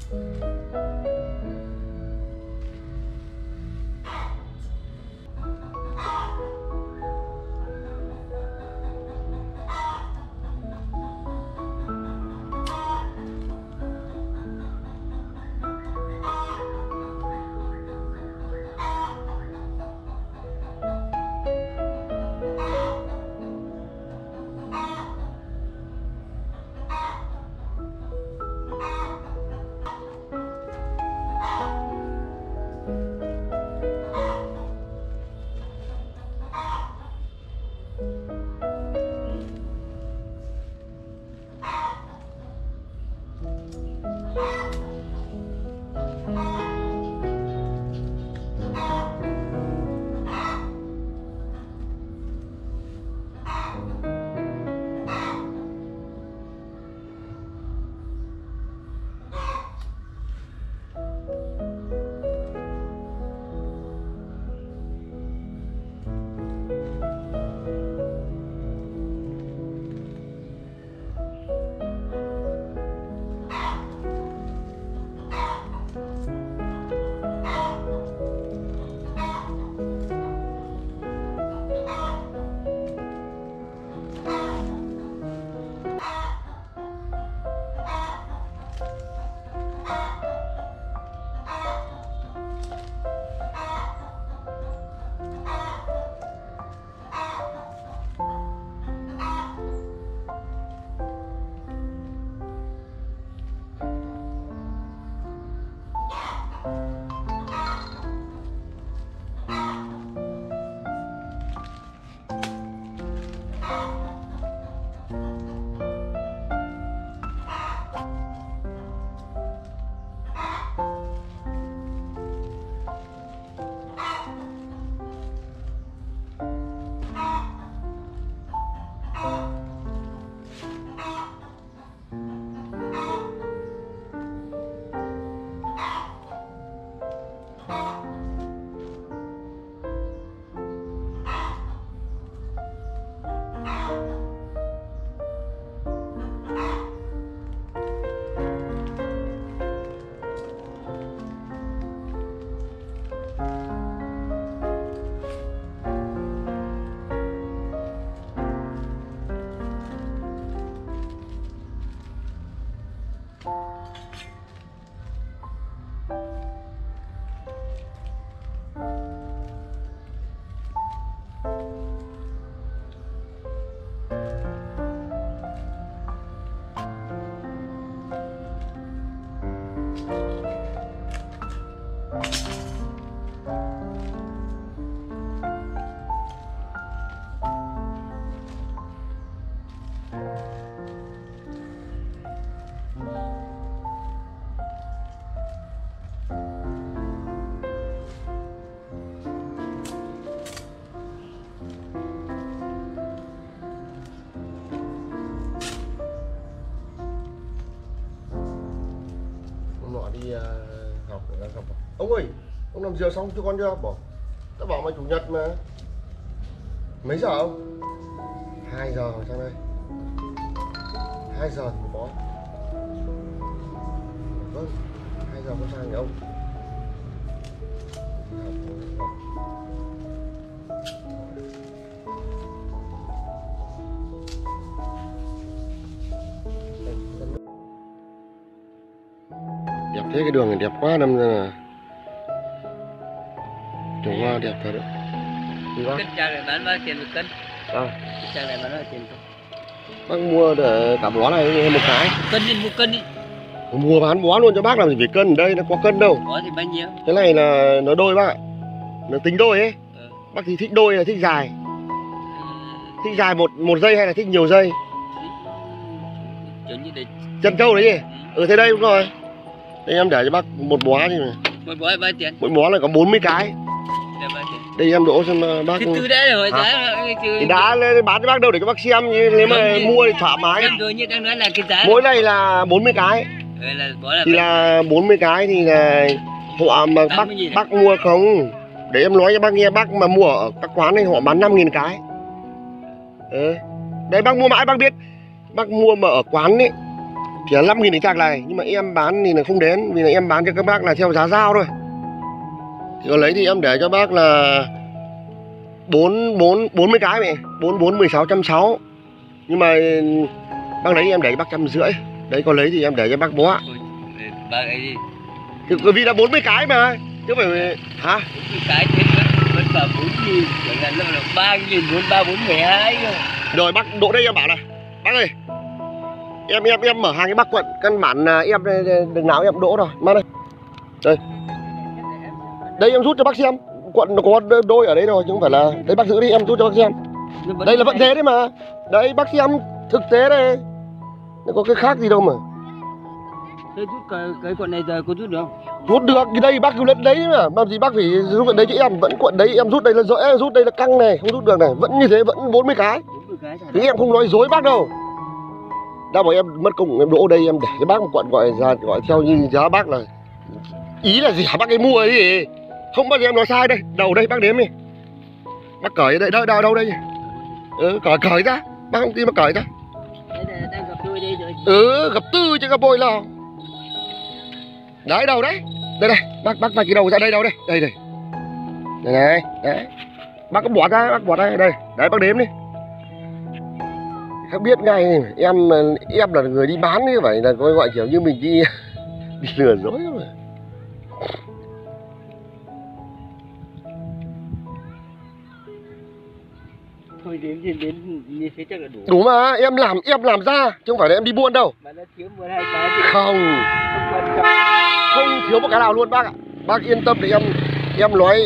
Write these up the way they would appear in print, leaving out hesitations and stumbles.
đi học để học. Ông ơi, ông làm giờ xong chưa con chưa? Bỏ. Đã bảo mày chủ nhật mà. Mấy giờ không? 2 giờ sang đây. 2 giờ thì có. Vâng, 2 giờ con sang nhà ông. Đẹp thế, cái đường này đẹp quá, năm là trồng hoa đẹp thật đấy. Cân trang này bán bao tiền một cân? Trang này bán bao tiền không? Bác mua để cả bó này một cái. Cân đi, mua cân đi. Mua bán bó luôn cho bác, làm gì phải cân, ở đây nó có cân đâu. Bó thì bao nhiêu? Cái này là nó đôi bác ạ. Nó tính đôi ấy. Bác thì thích đôi hay là thích dài? Thích dài một giây hay là thích nhiều giây? Chân trâu đấy gì? Thế đây đúng rồi. Đây em để cho bác một bó thì một bó bao tiền? Mỗi bó là có 40 cái. Đây em đổ xem bác. Từ đã rồi, giá thì đã bán cho bác đâu để cho bác xem, nếu mà mua thì thoải mái. Em rồi như đang nói là cái giá. Mỗi này là 40 cái. Thì là 40 cái thì là họ mà bác mua không. Để em nói cho bác nghe, bác mà mua ở các quán này họ bán 5.000 cái. Đấy bác mua mãi bác biết. Bác mua mà ở quán ấy Chỉ là 5.000 cái chạc này, nhưng mà em bán thì là không đến, vì là em bán cho các bác là theo giá giao thôi. Thì còn lấy thì em để cho bác là 40 cái mẹ, 1660. Nhưng mà bác lấy em để cho bác 150. Đấy, còn lấy thì em để cho bác bó. Bác ấy đi. Bởi vì là 40 cái mà, chứ phải hả? 40 cái thế vẫn vào 4.000, chẳng hạn là 3.000, 43, 42 rồi. Rồi bác độ đây em bảo này, bác ơi, em mở hàng cái bác quận, căn bản là em đừng nào em đỗ rồi, mang đây. Đây em rút cho bác xem, quận nó có đôi ở đấy rồi chứ không phải là đấy, bác giữ đi em rút cho bác xem. Đây là vẫn thế đấy mà. Đấy bác xem thực tế đây. Nó có cái khác gì đâu mà. Thế rút cái quận này giờ có rút được không? Rút được, cái đây bác cứ lên đấy mà. Làm gì bác phải rút quận đấy chứ em vẫn quận đấy, em rút đây là dễ, rút đây là căng này, không rút được này, vẫn như thế, vẫn 40 cái. 40 cái thật. Thế em không nói dối bác đâu. Đã bảo em mất công em đỗ đây em để cái bác một quận gọi theo như giá bác là ý là gì hả bác ấy mua ấy gì. Không bao giờ em nói sai đây, đầu đây bác đếm đi. Bác cởi đây, đâu đây. Cởi ra, bác không tin bác cởi ra. Đấy là đang gặp tôi đây rồi. Gặp tư chứ gặp bôi nào. Đấy đầu đấy. Đây bác vạch cái đầu ra đây đâu đây. Đây. Đây này, đấy. Bác có bỏ ra, đây. Đấy bác đếm đi. Không biết ngay em là người đi bán như vậy là gọi kiểu như mình đi đi lừa dối mà. Thôi đến như thế chắc là đủ. Đủ mà, em làm ra chứ không phải là em đi buôn đâu. Mà nó thiếu 12 cái thì không thiếu một cái nào luôn bác ạ. Bác yên tâm thì em nói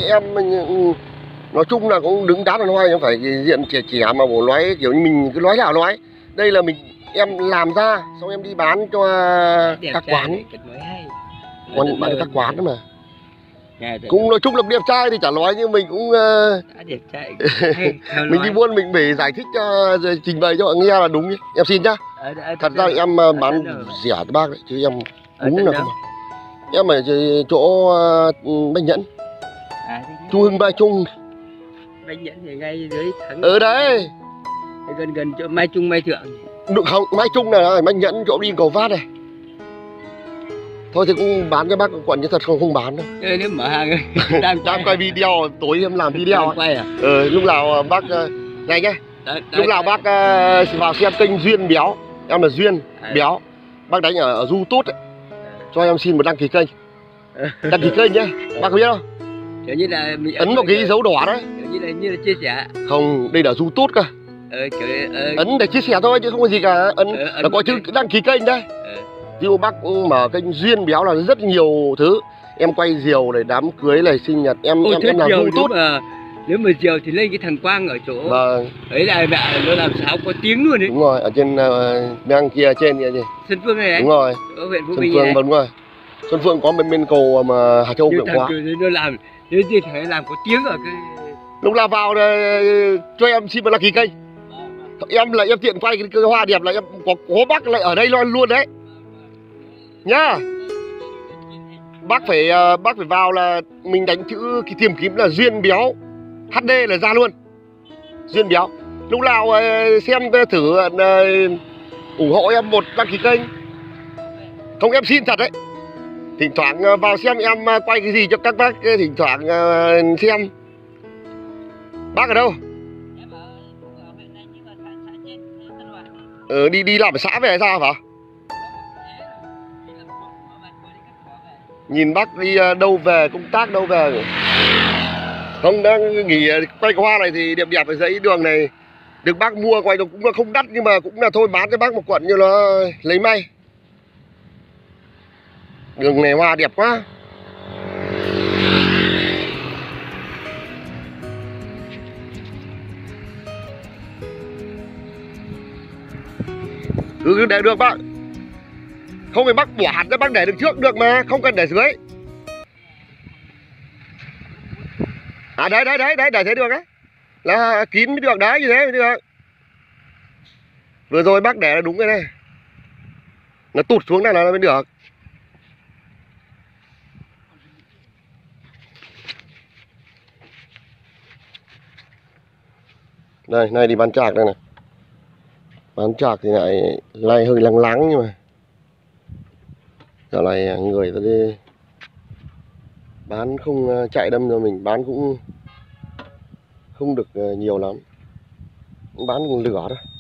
nói chung là cũng đứng đắn là nói, không phải diện trẻ mà bố nói kiểu như mình cứ nói nào nói. Đây là em làm ra xong em đi bán cho các quán. Còn bán cho các quán đó mà. Cũng nói chung là đẹp trai thì chả nói, nhưng mình cũng đẹp trai. mình đi buôn mình phải giải thích cho, trình bày cho nghe là đúng nhé. Em xin nhá. Thật ra em bán rẻ cho bác đấy chứ em đúng là không. Em ở chỗ Bách Nhẫn, Chu Hưng Ba Trung. Bách Nhẫn thì ngay dưới thắng. Ở đấy. Gần chỗ Mai Trung Mai Thượng. Được không? Mai Trung này, Bách Nhẫn chỗ đi cầu Phát này. Thôi thì cũng bán cho bác quận chứ thật không bán đâu. Nếu mở hàng đang quay video, tối em làm video. Quay à? Lúc nào bác này nhá. Lúc nào bác vào xem kênh Duyên Béo, em là Duyên Béo. Bác đánh ở YouTube ấy. Cho em xin một đăng ký kênh. Đăng ký kênh nhá. Bác có biết không? Kiểu như là mình ấn vào cái dấu đỏ đấy. Kiểu như là chia sẻ. Không, đây là YouTube cơ. Ấn để chia sẻ thôi chứ không có gì cả. Ấn là có chữ đăng ký kênh đây. Ví dụ bác mở kênh Duyên Béo là rất nhiều thứ. Em quay diều này, đám cưới này, sinh nhật, em làm YouTube. Nếu mà diều thì lên cái thằng Quang ở chỗ vâng. Ấy là mẹ nó làm sáo có tiếng luôn đấy. Đúng rồi, ở trên ngang kia trên kia gì. Xuân Phương này. Đúng rồi. Ở huyện Phú Xuân Bình Phương này. Đúng rồi. Xuân Phương có bên cầu mà Hà Châu Vượng quá. Nó làm nếu như thế làm có tiếng ở cái lúc nào vào cho em xin một đăng ký kênh. Em tiện quay cái hoa đẹp là em có bác lại ở đây luôn đấy. Nhá. Bác phải vào là mình đánh chữ cái tìm kiếm là Duyên Béo HD là ra luôn. Duyên Béo. Lúc nào xem thử ủng hộ em một đăng ký kênh. Không em xin thật đấy. Thỉnh thoảng vào xem em quay cái gì cho các bác, thỉnh thoảng xem. Bác ở đâu? Đi làm ở xã về hay sao hả? Nhìn bác đi đâu về, công tác đâu về. Không, đang nghỉ quay cái hoa này thì đẹp đẹp ở dãy đường này. Được bác mua quay nó cũng là không đắt, nhưng mà cũng là thôi bán cho bác một quận cho nó lấy may. Đường này hoa đẹp quá. Cứ để được bác. Không phải bác bỏ hạt ra, bác để được trước được mà, không cần để dưới. À đấy, để thế được á. Là kín mới được đấy, như thế mới được. Vừa rồi bác để là đúng cái này. Nó tụt xuống này là nó mới được. Đây, này đi bán chạc đây này. Bán chạc thì lại hơi lắng nhưng mà Giờ này người ta đi bán không chạy đâm cho mình, bán cũng không được nhiều lắm, bán cũng lửa thôi.